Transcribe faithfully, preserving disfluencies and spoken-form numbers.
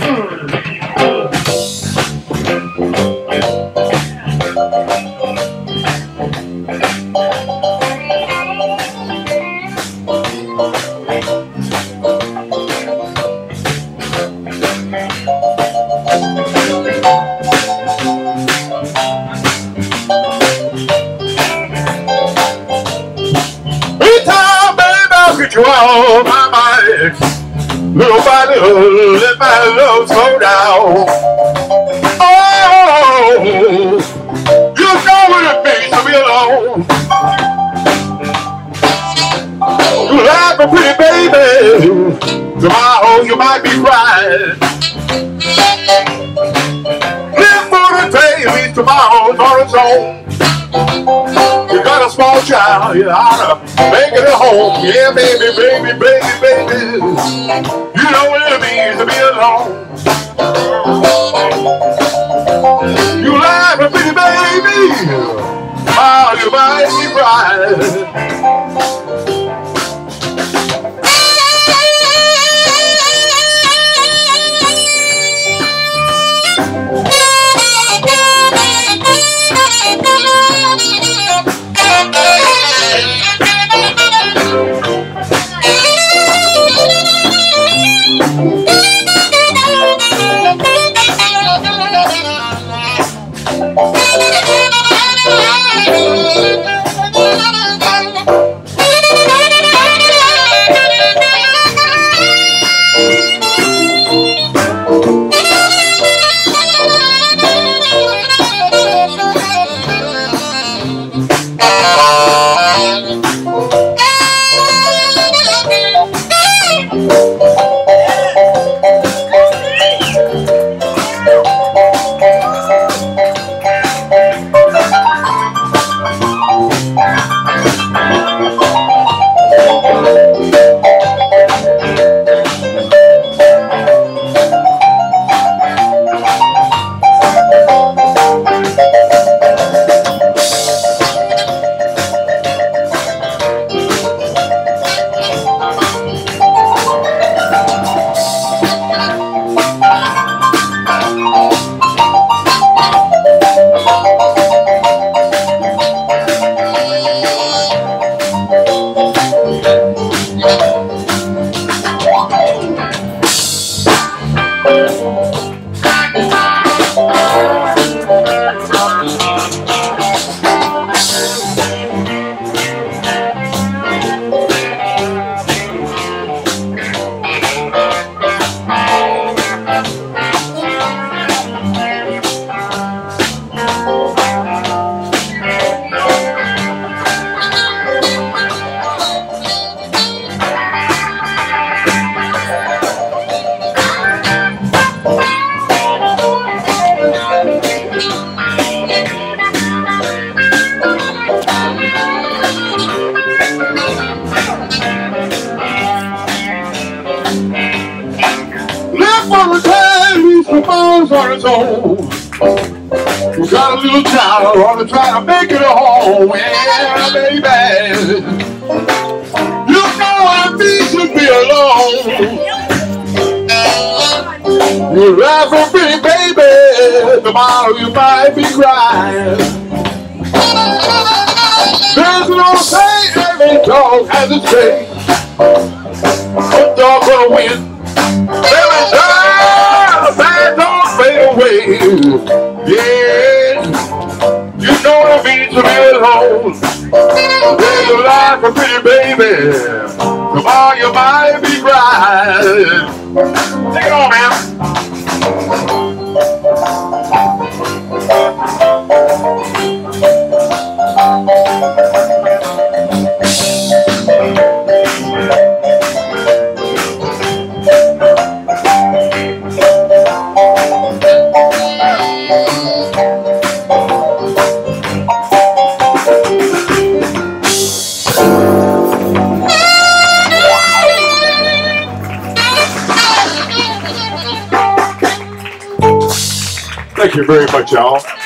You on my mind, little by little, let my love slow down. Oh, you know what it means to be alone. You like a pretty baby, tomorrow you might be crying. Live for the day, at least tomorrow's on its own. You got a small child, you ought to make it a home. Yeah, baby, baby, baby, baby. You know what it means to be alone. You like a pretty baby, oh, you might be crying. On its own. You got a little child, ought to try to make it a home. Yeah, baby, you know what it means to be alone. You laugh a pretty baby, tomorrow you might be crying. There's no say, every dog has its day. Good dog gonna win. Every time a bad dog fade away. Yeah, you know what it means to be alone. Live your life a pretty baby, tomorrow you might be crying. Take it on, man. Thank you very much, y'all.